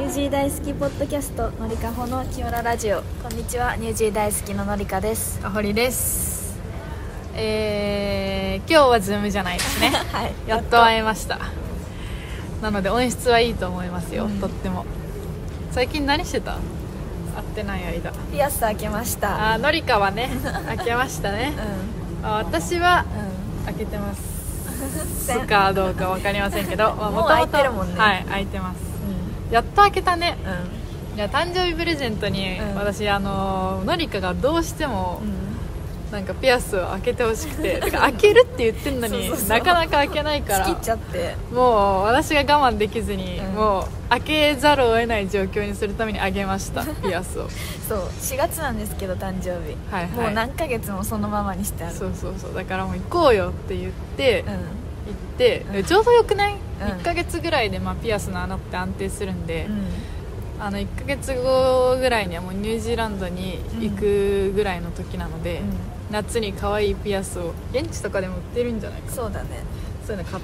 ュージー大好きポッドキャストのりかほの清らラジオ。こんにちは、ニュージー大好きののりかです。 あほりです。今日はズームじゃないですねはい、 やっと会えました。なので音質はいいと思いますよ、とっても。最近何してた？会ってない間。 ピアス開けました。 のりかはね開けましたね、私は、開けてますすかどうか分かりませんけど、 もう開いてるもんね。 はい、開いてます、やっと開けたね。いや誕生日プレゼントに、私のりかがどうしても、なんかピアスを開けてほしくてだから開けるって言ってんのになかなか開けないから仕切っちゃって、 もう私が我慢できずに、もう開けざるを得ない状況にするためにあげましたピアスをそう4月なんですけど誕生日、 はいはい、 もう何ヶ月もそのままにしてある。 そうだからもう行こうよって言って、行って、ちょうどよくない、1ヶ月ぐらいで、ピアスの穴って安定するんで、1ヶ月後ぐらいにはもうニュージーランドに行くぐらいの時なので、夏に可愛いピアスを現地とかでも売ってるんじゃないかな。 そうだね。 そういうの買って、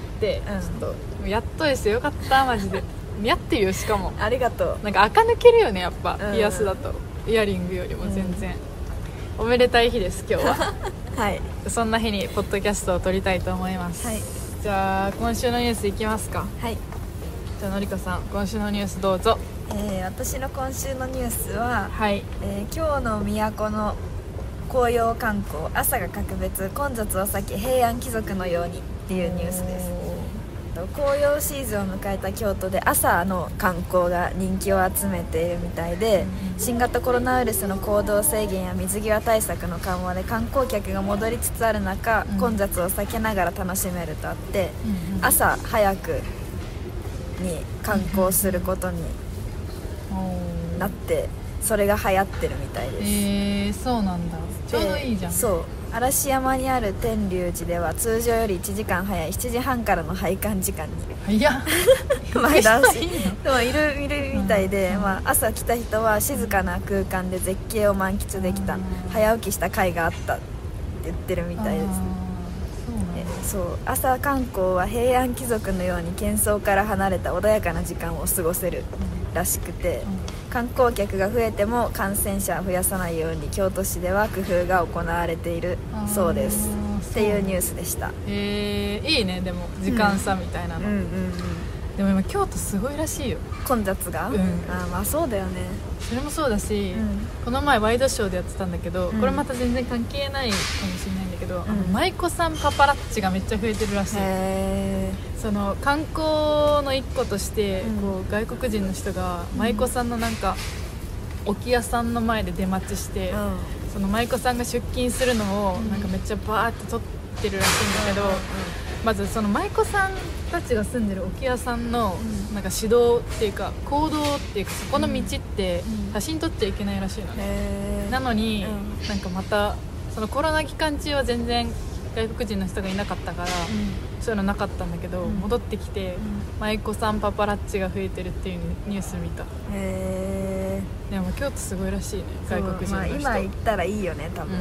ちょっとやっとですよ。よかったマジでやってるよ。しかもありがとう。 なんか垢抜けるよねやっぱ、ピアスだとイヤリングよりも全然、おめでたい日です今日ははい、 そんな日にポッドキャストを撮りたいと思います、はい、じゃあ今週のニュースいきますか。 はい、 じゃあのりかさん今週のニュースどうぞ。 私の今週のニュースは、 はい、 今日の都の紅葉観光、朝が格別、混雑を避け平安貴族のようにっていうニュースです。紅葉シーズンを迎えた京都で朝の観光が人気を集めているみたいで、新型コロナウイルスの行動制限や水際対策の緩和で観光客が戻りつつある中、混雑を避けながら楽しめるとあって、朝早くに観光することになって、それが流行ってるみたいです。 そうなんだ。ちょうどいいじゃん。 そう嵐山にある天龍寺では通常より1時間早い7時半からの拝観時間に前倒しでもいるみたいで、朝来た人は静かな空間で絶景を満喫できた、早起きした甲斐があったって言ってるみたいです。そう朝観光は平安貴族のように喧騒から離れた穏やかな時間を過ごせるらしくて、観光客が増えても感染者を増やさないように京都市では工夫が行われているそうですっていうニュースでした。 いいね。でも時間差みたいなの、でも今京都すごいらしいよ混雑が、そうだよね。 それもそうだし、この前ワイドショーでやってたんだけど、これまた全然関係ないかもしれないんだけど、舞妓さんパパラッチがめっちゃ増えてるらしい。その観光の一個として、こう外国人の人が舞妓さんのなんか置屋さんの前で出待ちして、その舞妓さんが出勤するのをなんかめっちゃバーって撮ってるらしいんだけど、まずその舞妓さんたちが住んでる置屋さんのなんか指導っていうか行動っていうか、そこの道って写真撮っちゃいけないらしいのね。なのに、なんかまたそのコロナ期間中は全然外国人の人がいなかったから、そういうのなかったんだけど、戻ってきて、舞妓さんパパラッチが増えてるっていうニュース見た。でも京都すごいらしいね、外国人の人。 今行ったらいいよね多分。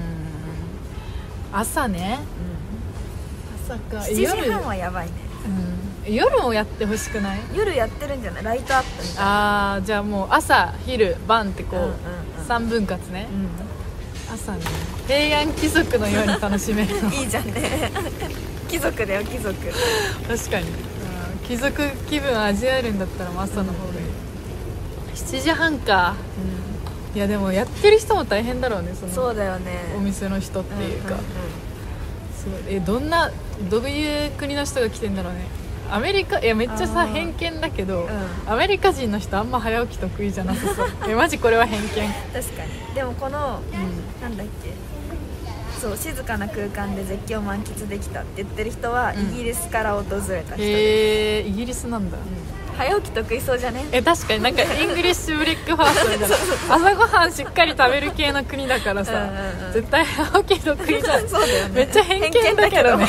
朝ね、朝か 7時半はやばいね。 夜もやってほしくない？ 夜やってるんじゃない？ライトアップみたいな。 じゃあもう朝昼晩ってこう、3分割ね、朝ね平安貴族のように楽しめるのいいじゃんね貴族だよ貴族。 確かに、貴族気分味わえるんだったら朝の方がいい。7時半か、いやでもやってる人も大変だろうね。 そうだよね、 お店の人っていうか、すごい。どういう国の人が来てんだろうね。アメリカ、いやめっちゃさ偏見だけど、アメリカ人の人あんま早起き得意じゃなさそうマジこれは偏見。 確かに。でもこの、なんだっけ、そう静かな空間で絶景を満喫できたって言ってる人は、イギリスから訪れた人です。 イギリスなんだ。 早起き得意そうじゃね？ 確かになんかイングリッシュブレックファーストみたいな朝ごはんしっかり食べる系の国だからさ、絶対早起き得意じゃん。 そうだよね。 めっちゃ偏見だけどね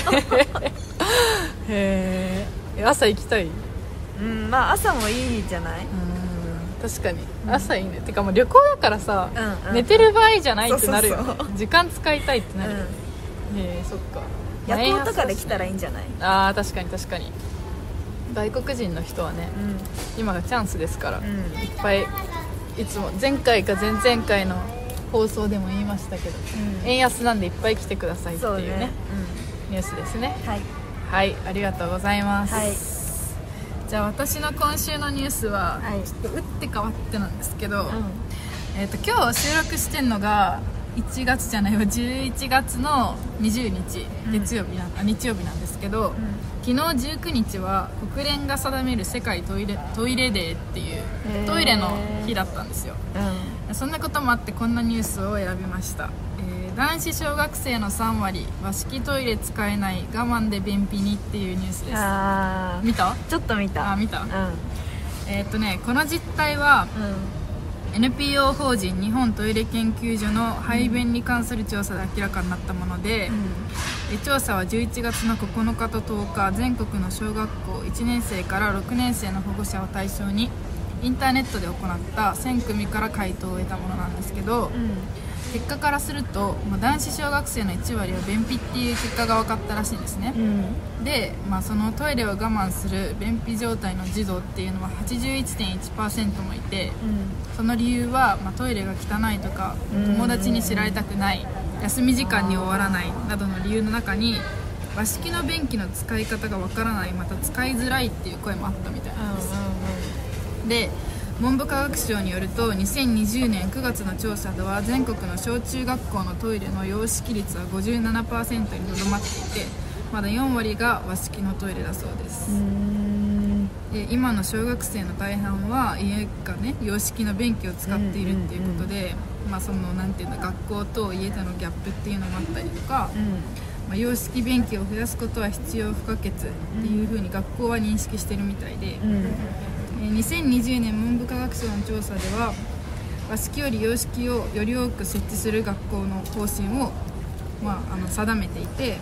朝行きたい？ 朝もいいじゃない？ 確かに朝いいね。てかもう旅行だからさ、寝てる場合じゃないってなるよ。時間使いたいってなるよ。そっか。 夜行とかで来たらいいんじゃない？ 確かに外国人の人はね、今がチャンスですから、いっぱいいつも前回か前々回の放送でも言いましたけど、円安なんでいっぱい来てくださいっていうね、ニュースですね。はい、ありがとうございます。じゃあ私の今週のニュースはちょっと打って変わってなんですけど、今日収録してんのが11月の20日日曜日なんですけど、昨日19日は国連が定める世界トイレデーっていうトイレの日だったんですよ。そんなこともあってこんなニュースを選びました。男子小学生の3割和式トイレ使えない我慢で便秘にっていうニュースです。見た？ ちょっと見た。 見た？この実態は、NPO 法人日本トイレ研究所の排便に関する調査で明らかになったもので、調査は11月の9日と10日全国の小学校1年生から6年生の保護者を対象にインターネットで行った1000組から回答を得たものなんですけど、結果からすると、男子小学生の1割は便秘っていう結果が分かったらしいんですね。で、そのトイレを我慢する便秘状態の児童っていうのは 81.1% もいて、その理由は、トイレが汚いとか友達に知られたくない、休み時間に終わらないなどの理由の中に和式の便器の使い方が分からない、また使いづらいっていう声もあったみたいなんです。で、文部科学省によると2020年9月の調査では全国の小中学校のトイレの洋式率は 57% にとどまっていて、まだ4割が和式のトイレだそうです。で、今の小学生の大半は家がね洋式の便器を使っているっていうことで、そのなんていうんだ、学校と家でのギャップっていうのもあったりとか、洋式便器を増やすことは必要不可欠っていう風に学校は認識してるみたいで、2020年文部科学省の調査では和式より洋式をより多く設置する学校の方針を、定めていて、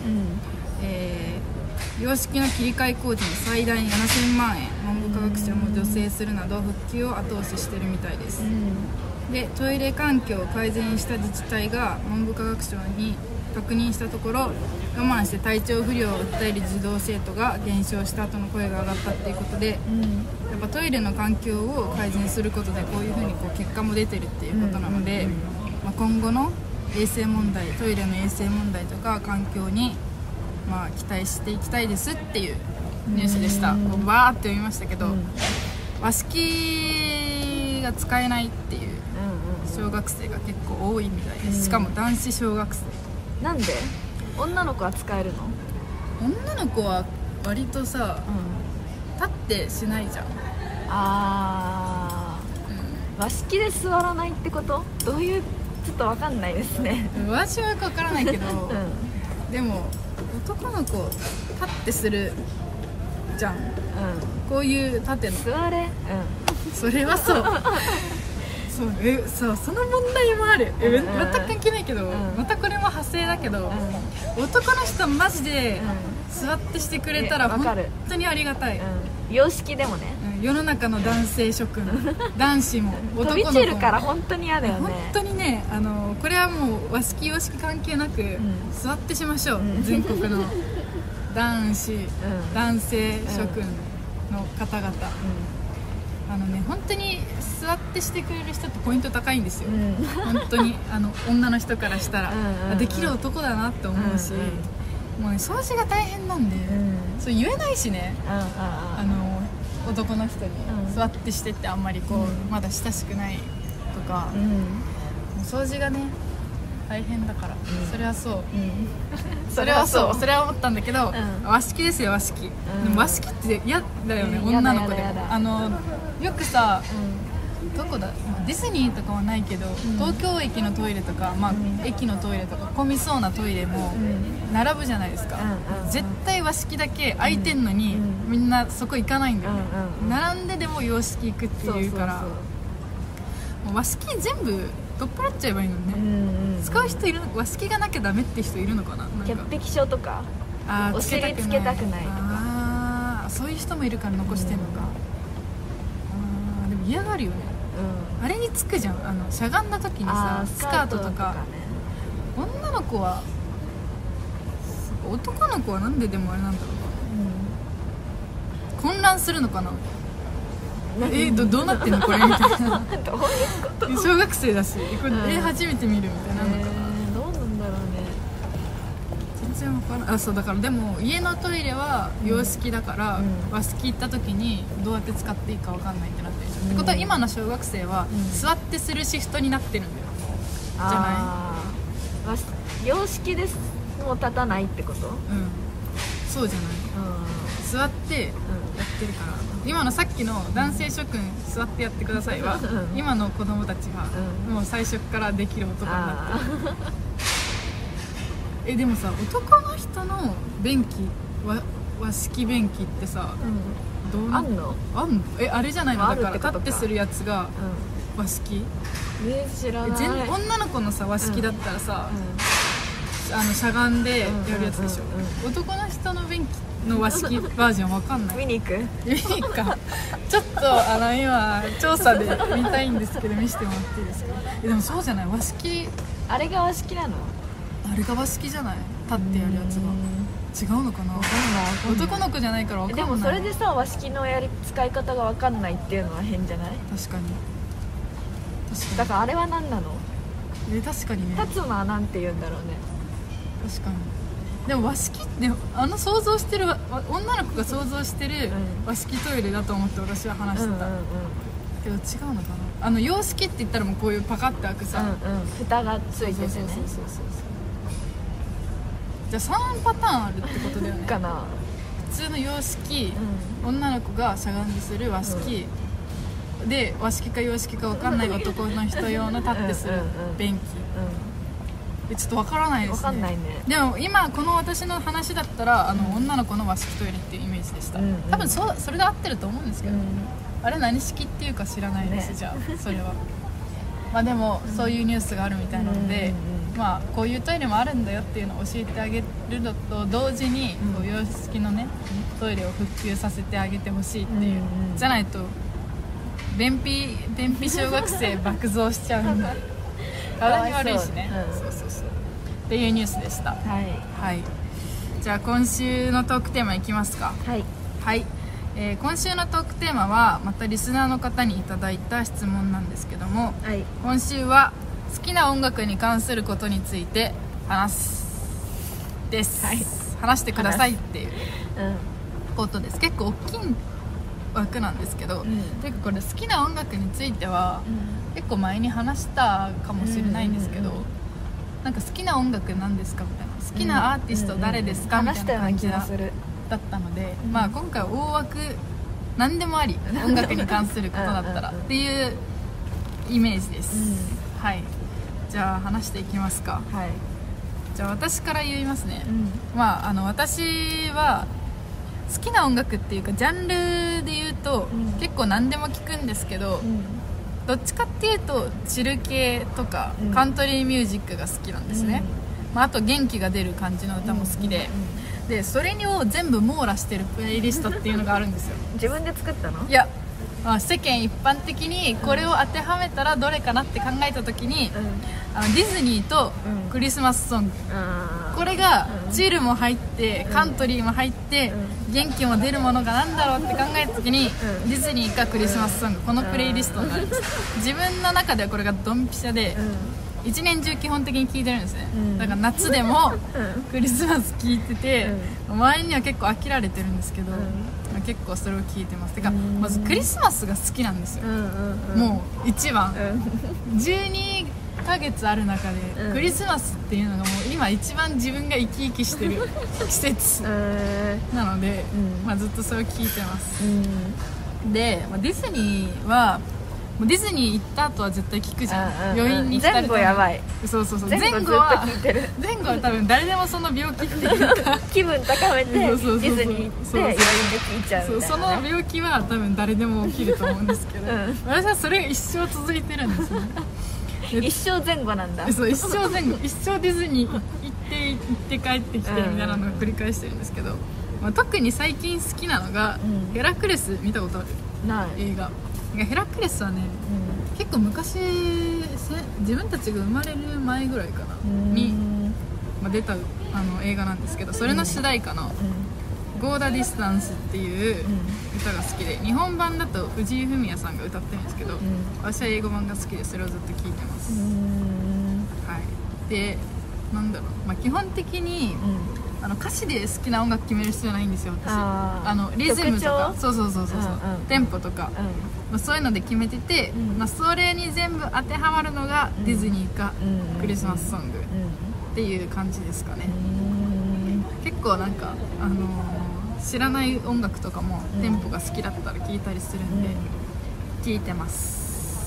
洋式の切り替え工事に最大7000万円文部科学省も助成するなど復旧を後押ししてるみたいです。で、トイレ環境を改善した自治体が文部科学省に確認したところ、我慢して体調不良を訴える児童生徒が減少したとの声が上がったっていうことで、やっぱトイレの環境を改善することでこういうふうに結果も出てるっていうことなので、今後の衛生問題、トイレの衛生問題とか環境に期待していきたいですっていうニュースでした。バーって読みましたけど、和式が使えないっていう小学生が結構多いみたいです。しかも男子小学生。 なんで？女の子は使えるの？ 女の子は割とさ、立ってしないじゃん。 和式で座らないってこと？どういう、ちょっと分かんないですね。 私はよく分からないけど、でも男の子立ってするじゃん、こういう縦の座れ、 それはそうそうその問題もある。全く関係ないけど、またこれも派生だけど、男の人マジで座ってしてくれたら本当にありがたい。 洋式でもね、 世の中の男性諸君男子も男の子も飛び散るから本当に嫌だよね。 本当にね、これはもう和式洋式関係なく、座ってしましょう、全国の男子、男性諸君の方々、本当に座ってしてくれる人ってポイント高いんですよ、本当に女の人からしたら、できる男だなって思うし、もうね、掃除が大変なんで、そう言えないしね、男の人に座ってしてってあんまりまだ親しくないとか、掃除がね大変だから、それはそう、それは思ったんだけど、和式ですよ、和式。でも和式って嫌だよね、女の子でも。よくさ、どこだ、ディズニーとかはないけど、東京駅のトイレとか、駅のトイレとか混みそうなトイレも並ぶじゃないですか。絶対和式だけ空いてんのに、みんなそこ行かないんだよね。並んででも洋式行くっていうから、もう和式全部取っ払っちゃえばいいのね。使う人いるの？和式がなきゃダメって人いるのかな。 潔癖症とか、お尻つけたくないとか、 そういう人もいるから残してんのか。でも嫌がるよね、あれにつくじゃん、しゃがんだ時にさ、スカートとか、女の子は、男の子はなんででもあれなんだろうな、 混乱するのかな。どうなってんのこれみたいな。 どういうこと？ 小学生だし初めて見るみたいなのかな。 どうなんだろうね。 全然わからない。そうだから、でも家のトイレは洋式だから、和式行った時にどうやって使っていいかわかんないってなってるじゃん。ってことは今の小学生は座ってするシフトになってるんだよ、じゃない？洋式です。もう立たないってこと？ そうじゃない。座ってやってるから、今のさっきの男性諸君座ってやってくださいは今の子供たちがもう最初からできる男になってる。でもさ、男の人の便器和式便器ってさ、どうなの？あんの？あれじゃないの？だから立ってするやつが和式？ 知らない。 女の子のさ和式だったらさ、しゃがんでやるやつでしょ。男の人の便器の和式バージョンわかんない。 見に行く？ 見に行くか。ちょっと今調査で見たいんですけど見せてもらっていいですか？でもそうじゃない？和式、 あれが和式なの？ あれが和式じゃない？立ってやるやつが違うのかな？男の子じゃないからわかんない。 でもそれでさ、和式の使い方がわかんないっていうのは変じゃない？ 確かに。 だからあれは何なの？ 確かにね。 立つのはなんて言うんだろうね。 確かに。でも和式って想像してる女の子が想像してる和式トイレだと思って私は話してた、けど違うのかな。洋式って言ったらもうこういうパカッて開くさ、 蓋がついててね。 そうじゃあ3パターンあるってことだよね。 かな。 普通の洋式、女の子がしゃがんでする和式、で和式か洋式か分かんない男の人用の立ってする便器。ちょっとわからないですね。わかんないね。でも今この私の話だったら女の子の和式トイレっていうイメージでした。多分それで合ってると思うんですけど、あれ何式っていうか知らないです、じゃあそれは。まあでもそういうニュースがあるみたいなので、まあこういうトイレもあるんだよっていうのを教えてあげるのと同時に、こう洋式のねトイレを復旧させてあげてほしいっていう、じゃないと便秘小学生爆増しちゃうんだ。体に悪いしね。そうっていうニュースでした。はい、じゃあ今週のトークテーマいきますか。はい、今週のトークテーマはまたリスナーの方にいただいた質問なんですけども、今週は好きな音楽に関することについて話してくださいっていうことです。結構大きい枠なんですけど、てかこれ好きな音楽については、結構前に話したかもしれないんですけど、なんか好きな音楽なんですかみたいな、好きなアーティスト誰ですかみたいな感じだったので、まあ今回は大枠何でもあり、音楽に関することだったらっていうイメージです。はい、じゃあ話していきますか。じゃあ私から言いますね。まあ私は好きな音楽っていうかジャンルで言うと、結構何でも聴くんですけど、どっちかっていうとチル系とかカントリーミュージックが好きなんですね。あと元気が出る感じの歌も好きで、でそれを全部網羅してるプレイリストっていうのがあるんですよ。 自分で作ったの？ いや、世間一般的にこれを当てはめたらどれかなって考えた時に、ディズニーとクリスマスソング、これがチルも入ってカントリーも入って元気も出るものがなんだろうって考えた時に、ディズニーかクリスマスソング、このプレイリストになるんです。自分の中ではこれがドンピシャで、一年中基本的に聴いてるんですね。だから夏でもクリスマス聴いてて、前には結構飽きられてるんですけど、結構それを聴いてます。てかまずクリスマスが好きなんですよ。もう一番、12ヶ月ある中でクリスマスっていうのがもう今一番自分が生き生きしてる季節なので、ずっとそれを聴いてます。で、ディズニーはもうディズニー行った後は絶対聞くじゃん。余韻に浸る。 前後やばい。 そう前後は多分誰でもその病気っていうか気分高めてディズニー行って余韻で聞いちゃうみたいな。 その病気は多分誰でも起きると思うんですけど、私はそれが一生続いてるんですね。 一生前後なんだ。 そう、一生前後、一生ディズニー行って帰ってきてみたいなのを繰り返してるんですけど、特に最近好きなのが、ヘラクレス。見たことある？ ない。 映画ヘラクレスはね、結構昔自分たちが生まれる前ぐらいかなに、出た映画なんですけど、それの主題歌のゴーダディスタンスっていう歌が好きで、日本版だと藤井フミヤさんが歌ってるんですけど、私は英語版が好きでそれをずっと聴いてます。はい、でなんだろう、基本的に、歌詞で好きな音楽決める必要ないんですよ私。リズムとかそう、テンポとか、そういうので決めてて、それに全部当てはまるのがディズニーかクリスマスソングっていう感じですかね。結構なんか知らない音楽とかもテンポが好きだったら聴いたりするんで聴いてます。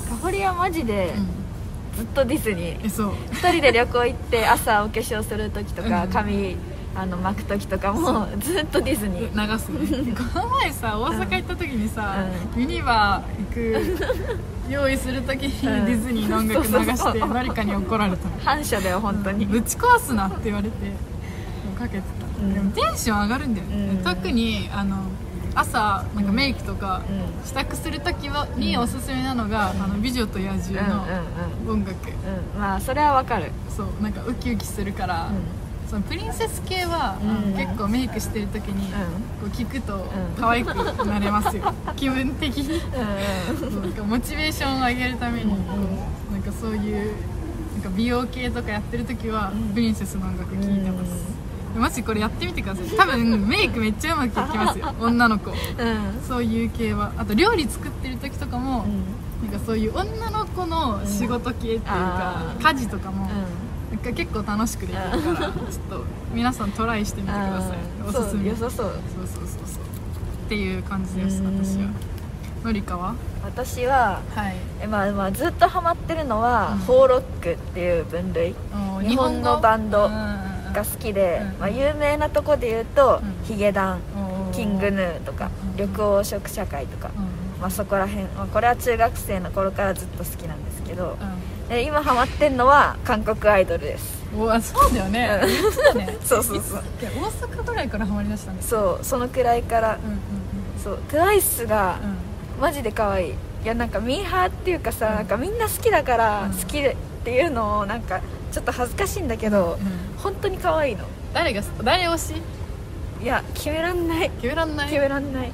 かほりはマジでずっとディズニー。 そう一人で旅行行って朝お化粧する時とか髪巻く時とかもずっとディズニー流すね。この前さ大阪行った時にさ、ユニバ行く用意する時にディズニーの音楽流して誰かに怒られた。 反射だよ本当に。 ぶち壊すなって言われてもうかけてた。でもテンション上がるんだよね。特に朝なんかメイクとか支度する時におすすめなのが美女と野獣の音楽。 まあそれはわかる。 そうなんかウキウキするから、そのプリンセス系は結構メイクしてる時にこう聞くと可愛くなれますよ。気分的になんかモチベーションを上げるためにこうなんかそういうなんか美容系とかやってる時はプリンセスの音楽聴いてます。マジこれやってみてください。多分メイクめっちゃうまくいきますよ女の子。そういう系は。あと料理作ってる時とかもなんかそういう女の子の仕事系っていうか家事とかもなんか結構楽しくできるからちょっと皆さんトライしてみてください。おすすめ。 良さそう。そうっていう感じです。私は。のりかは？ 私は、 はい、 ずっとハマってるのは、ホーロックっていう分類。日本のバンドが好きで、有名なとこで言うと、ヒゲダン、キングヌーとか、緑黄色社会とか、そこら辺、これは中学生の頃からずっと好きなんですけど、今ハマってんのは韓国アイドルです。 そうだよね。 そう大阪ぐらいからハマりだしたんです。 そのくらいから。そう TWICE がマジで可愛い。いやなんかミーハーっていうかさ、なんかみんな好きだから好きっていうのをなんかちょっと恥ずかしいんだけど、本当に可愛いの。 誰推し？ いや決めらんない。 TWICE ね。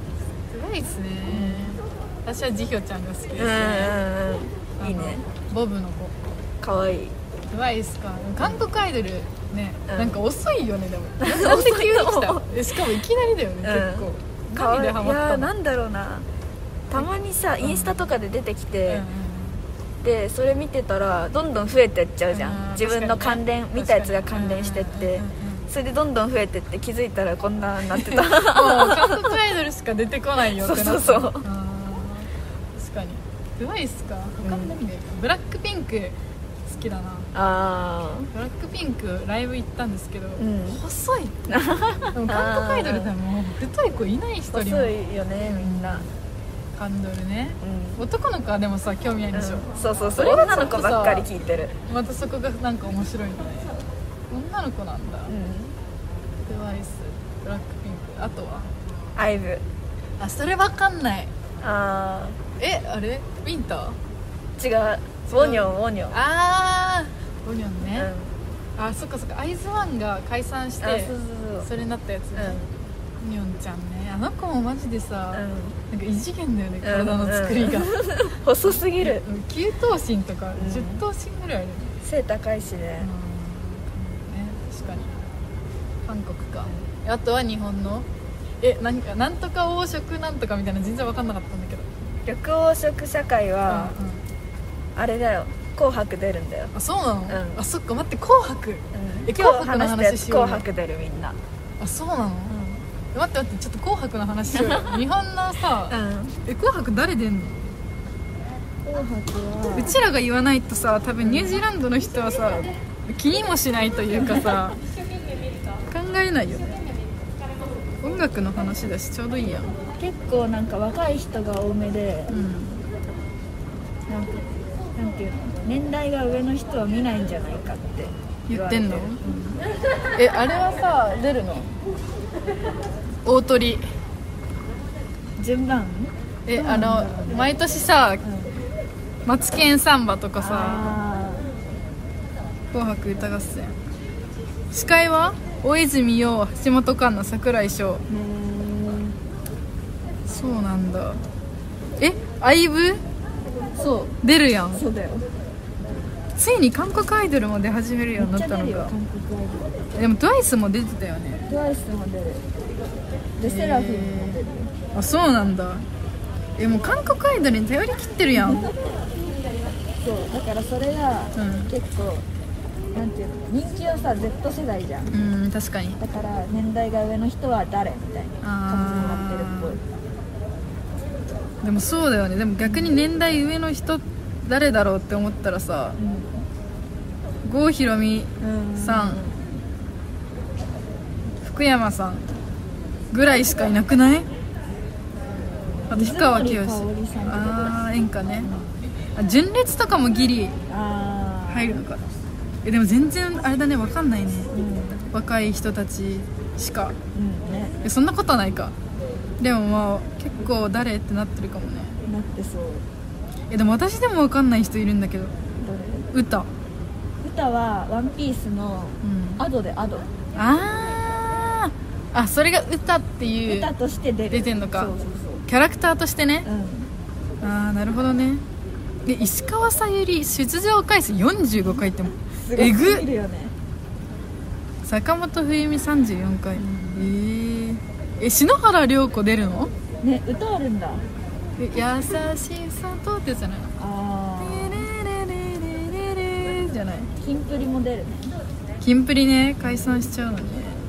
私はジヒョちゃんが好きですね。 いいね。 ボブの子可愛い。 TWICE か。韓国アイドルね、なんか遅いよね。でもなんで急に来た？しかもいきなりだよね。結構何でハマったの？ いやなんだろうな、たまにさインスタとかで出てきて、でそれ見てたらどんどん増えてっちゃうじゃん。自分の関連見たやつが関連してって、それでどんどん増えてって気づいたらこんなになってた。もう韓国アイドルしか出てこないよってなった。 そう確かに TWICE か。他に何でブラックピンク好きだな。ブラックピンクライブ行ったんですけど、細い。でも韓国アイドルでも太い子いない。一人も細いよねみんな。 ハンドルね、男の子はでもさ興味ないでしょ。 そう女の子ばっかり聞いてる。 またそこがなんか面白いんだね。女の子なんだ。TWICE、ブラックピンク、あとは IVE。 それわかんない。あれウィンター？違う、ウォニョン。ウォニョンね。そっかアイズワンが解散してそれになったやつね。ウォニョンちゃんね。あの子もマジでさ、なんか異次元だよね、体の作りが。 細すぎる。 9頭身とか10頭身ぐらいあるね。 背高いしね。 確かに。韓国か。あとは日本のなんとか黄色なんとかみたいな全然分かんなかったんだけど。 緑黄色社会はあれだよ、紅白出るんだよ。 そうなの？そっか、待って、紅白。 今日話したやつ紅白出るみんな。 そうなの？待って、ちょっと紅白の話しようよ。日本のさ、紅白誰出んの？紅白はうちらが言わないとさ、多分ニュージーランドの人はさ気にもしないというかさ考えないよね。音楽の話だしちょうどいいやん。 結構なんか若い人が多めで、なんていうの、年代が上の人は見ないんじゃないかって言ってんの？あれはさ出るの？大鳥順番？ 毎年さ、マツケンサンバとかさ、紅白歌合戦。司会は大泉洋、橋本環奈、櫻井翔。 そうなんだ。アイブそう出るやん。 そうだよ。 ついに韓国アイドルも出始めるようになったのか。 韓国アイドルでも TWICE も出てたよね。 TWICE も出る。でセラフィムも出る。 あ、そうなんだ。もう韓国アイドルに頼り切ってるやん。 そうだからそれが結構、なんていうの、人気はさ Z 世代じゃん。 うん、確かに。 だから年代が上の人は誰みたいな感じになってるっぽい。 でもそうだよね。でも逆に年代上の人誰だろうって思ったらさ、郷ひろみさん、福山さんぐらいしかいなくない？あと氷川きよし、演歌ね。純烈とかもギリ入るのか。でも全然あれだね、分かんないね、若い人たちしか、そんなことはないか。でもまあ結構誰ってなってるかもね。 なってそう。 でも私でも分かんない人いるんだけど。歌はワンピースのアドでアド。 あ、それが歌っていう歌として出てんのか。そうキャラクターとしてね。なるほどね。で石川さゆり出場回数45回ってもえぐっ。坂本冬美34回。篠原涼子出るの？ ね、歌あるんだ。 優しさとってやつじゃない？じゃない。 キンプリも出るね。 キンプリね、解散しちゃうのね。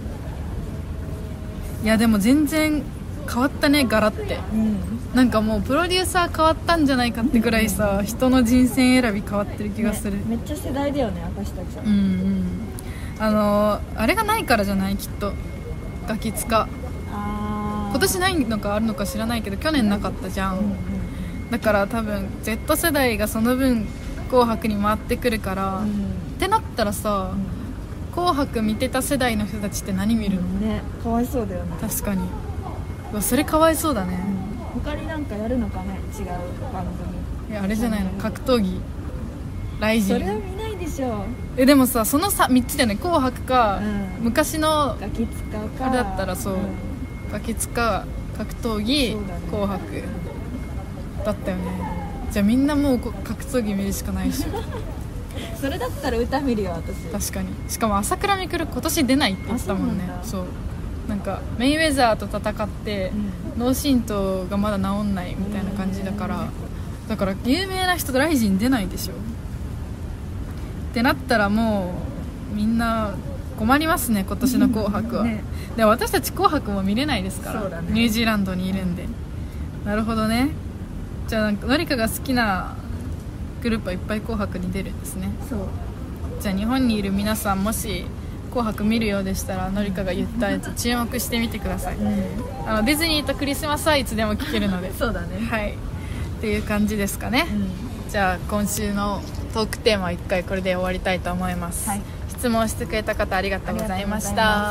いやでも全然変わったね、柄って、なんかもうプロデューサー変わったんじゃないかってぐらいさ、人の人選選び変わってる気がする、 めっちゃ世代だよね、私たちは。 あれがないからじゃない、きっと。ガキ使今年ないのかあるのか知らないけど、去年なかったじゃん、だから多分 Z 世代がその分紅白に回ってくるから、ってなったらさ、紅白見てた世代の人たちって何見るの？ ね、かわいそうだよね。 確かに。それかわいそうだね。 他になんかやるのかね、違う番組。 あれじゃないの、格闘技、ライジン。 それは見ないでしょ。 でもさ、その3つだよね。紅白か、昔のガキ使うかあれだったらそう、ガキ使格闘技、紅白だったよね。じゃあみんなもう格闘技見るしかないしそれだったら歌見るよ、 私。確かに。しかも朝倉未来今年出ないって言ってたもんね。そう、なんかメイウェザーと戦って、脳震盪がまだ治んないみたいな感じだから、有名な人とライジン出ないでしょってなったら、もうみんな困りますね、今年の紅白は、で私たち紅白も見れないですから、ニュージーランドにいるんで。なるほどね。じゃあのりかが好きなグループはいっぱい紅白に出るんですね。 そう。 じゃあ日本にいる皆さん、もし紅白見るようでしたら、のりかが言ったやつ注目してみてください、ディズニーとクリスマスはいつでも聴けるのでそうだね。 はい、っていう感じですかね、じゃあ今週のトークテーマは1回これで終わりたいと思います、質問してくれた方ありがとうございました。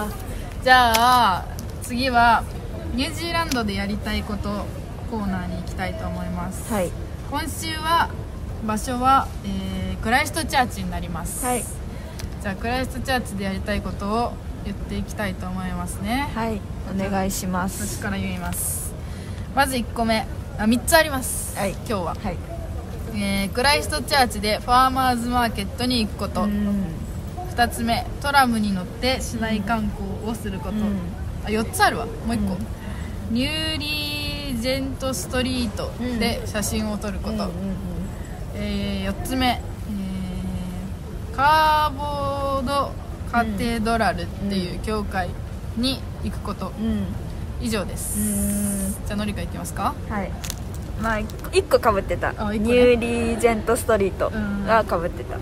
じゃあ次はニュージーランドでやりたいことコーナーに行きたいと思います、今週は場所は、クライストチャーチになります、じゃあクライストチャーチでやりたいことを言っていきたいと思いますね。 お願いします。 私から言います。まず1個目、3つあります、今日は、クライストチャーチでファーマーズマーケットに行くこと、2つ目、トラムに乗って市内観光をすること、4つあるわ、もう1個、ニューリージェントストリートで写真を撮ること、4つ目、カーボードカテドラルっていう教会に行くこと、以上です。じゃあのりか行きますか。 まあ1個かぶってた、ニューリージェントストリートがかぶってた、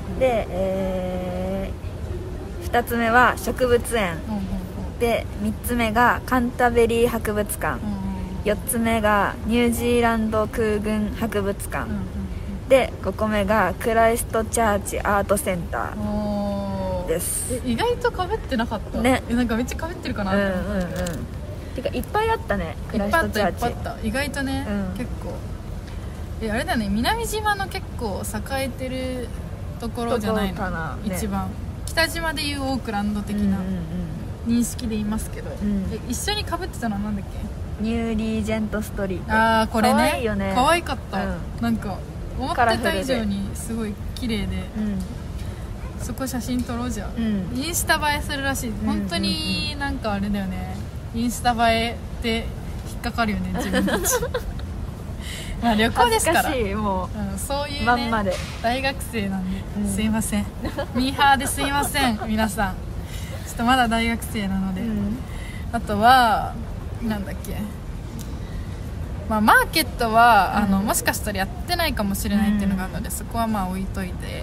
で、2つ目は植物園、で3つ目がカンタベリー博物館、4つ目がニュージーランド空軍博物館、で5個目がクライストチャーチアートセンターです。 意外とかぶってなかったね。なんかめっちゃかぶってるかなと思って、 てかいっぱいあったね、クライストチャーチ。 いっぱいあった、意外とね、結構あれだね、南島の結構栄えてるところじゃないの、一番北島でいうオークランド的な認識でいますけど、一緒にかぶってたのはなんだっけ。 ニューリージェントストリート。 ああこれね、 可愛いよね。 可愛かった、なんか思ってた以上にすごい綺麗で、そこ写真撮ろうじゃん、インスタ映えするらしい。本当になんかあれだよね、インスタ映えって引っかかるよね自分たちまあ旅行ですからもう、 そういうね、 まんまで大学生なんで、すいませんミーハーですいません皆さん、ちょっとまだ大学生なので、あとはなんだっけ、まあ、マーケットは、もしかしたらやってないかもしれないっていうのがあるので、そこはまあ置いといて、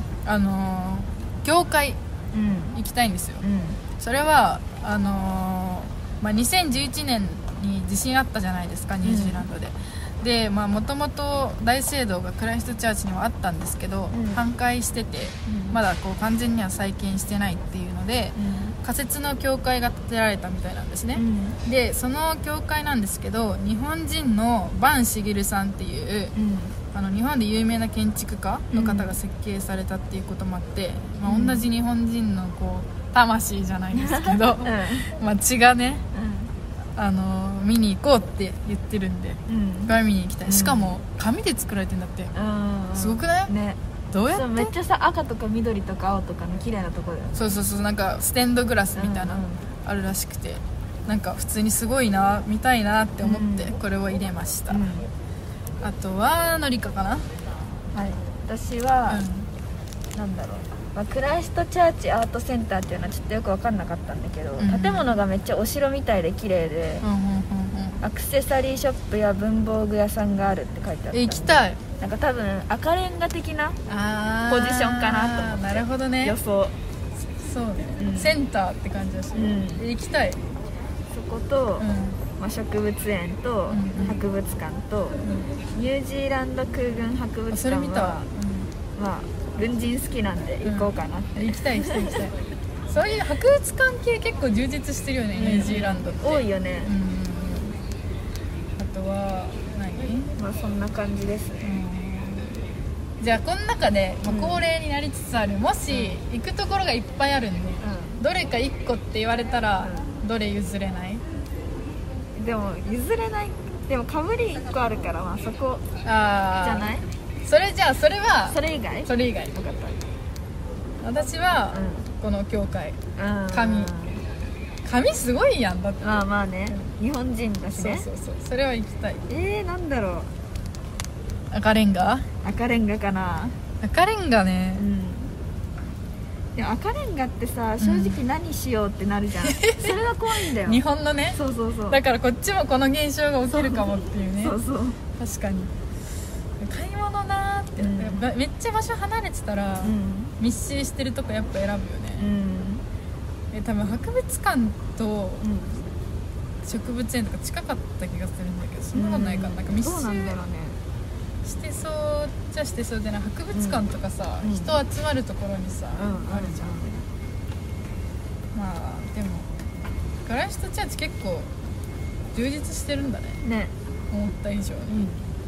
業界行きたいんですよ、それはまあ、2011年に地震あったじゃないですか、ニュージーランドで。でもともと大聖堂がクライストチャーチにはあったんですけど、半壊してて、まだこう完全には再建してないっていうので、仮設の教会が建てられたみたいなんですね、でその教会なんですけど、日本人の坂茂さんっていう、日本で有名な建築家の方が設計されたっていうこともあって、まあ、同じ日本人のこう魂じゃないですけど、まあ血がね、見に行こうって言ってるんで、見に行きたい。しかも紙で作られてるんだって、すごくない？ ね、 どうやって？ めっちゃさ、赤とか緑とか青とかの綺麗なところだよ。 そうそうそう、なんかステンドグラスみたいなあるらしくて、なんか普通にすごいな、見たいなって思ってこれを入れました、あとはのりかかな。 はい、私は、なんだろう、まあ、クライストチャーチアートセンターっていうのはちょっとよく分かんなかったんだけど、建物がめっちゃお城みたいで綺麗で、アクセサリーショップや文房具屋さんがあるって書いてあった。 行きたい。 なんか多分赤レンガ的なポジションかなと思って。 なるほどね、 予想。 そうね、センターって感じだし、行きたい。 そこと、まあ、植物園と博物館と、ニュージーランド空軍博物館は、まあ軍人好きなんで行こうかなって、 行きたいそういう博物館系結構充実してるよね、ニュージーランドって多いよね、 あとは何？ まあそんな感じですね、 じゃあこの中で、まあ、恒例になりつつある、もし行くところがいっぱいあるんで、どれか1個って言われたら、どれ譲れない？ でも譲れない。でもかぶり1個あるから、まあそこじゃない？ それじゃあそれはそれ以外分かった。私は、この教会、紙すごいやん。だってまあね、日本人だしね。 そうそれは行きたい。 なんだろう、 赤レンガかな。 赤レンガね、 でも赤レンガってさ、正直何しようってなるじゃん、それが怖いんだよ。 日本のね、 そうだからこっちもこの現象が起きるかもっていうね。 そう確かに買い物なーって、めっちゃ場所離れてたら、密集してるとこやっぱ選ぶよね、多分博物館と植物園とか近かった気がするんだけど、そんなことないかな。なんか密集してそうじゃしてそうでな。博物館とかさ、人集まるところにさ、あるじゃん。まあでもクライストチャーチ結構充実してるんだね、思った以上に、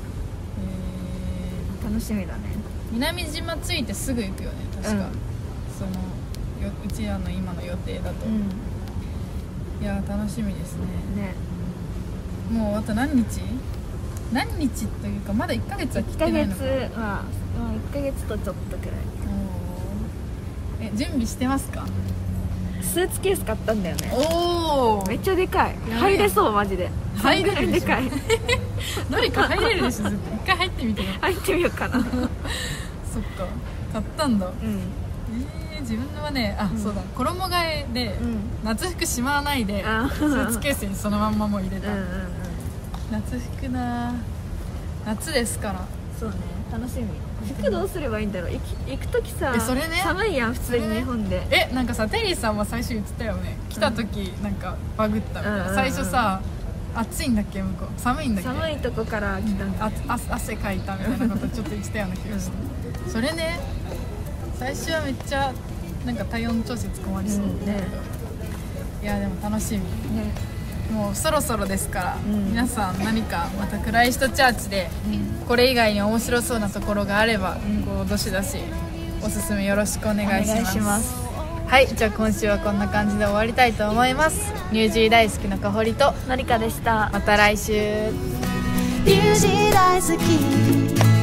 楽しみだね。 南島着いてすぐ行くよね確か、そのうちらの今の予定だと、いや楽しみですね。もうあと何日というか、まだ1ヶ月は切ってないのか。1 ヶ月とちょっとくらい。 準備してますか？ スーツケース買ったんだよね。めっちゃでかい。入れそう、マジで。 入れるでかい。 どれか入れるでしょ。一回入ってみてよ。 入ってみようかな。そっか、 買ったんだ。自分はね、そうだ、衣替えで夏服しまわないでスーツケースにそのまんまもう入れた。夏服な、夏ですから。 そうね、楽しみ。服どうすればいいんだろう。行く時さ、 それね、 寒いやん普通に日本で。 なんかさ、テリーさんは最初言ってたよね。来た時なんかバグったみたいな。最初さ、暑いんだっけ向こう、寒いんだっけ。 寒いとこから来たんだ。 汗かいたみたいなことちょっと言ってたような気がして、それね、最初はめっちゃなんか体温調節困りそうだけど、いやでも楽しみ、もうそろそろですから、皆さん何かまたクライストチャーチでこれ以外に面白そうなところがあれば、こうどしどしおすすめよろしくお願いします。 はい、じゃあ今週はこんな感じで終わりたいと思います。ニュージー大好きのかほりとのりかでした。 また来週。 ニュージー大好き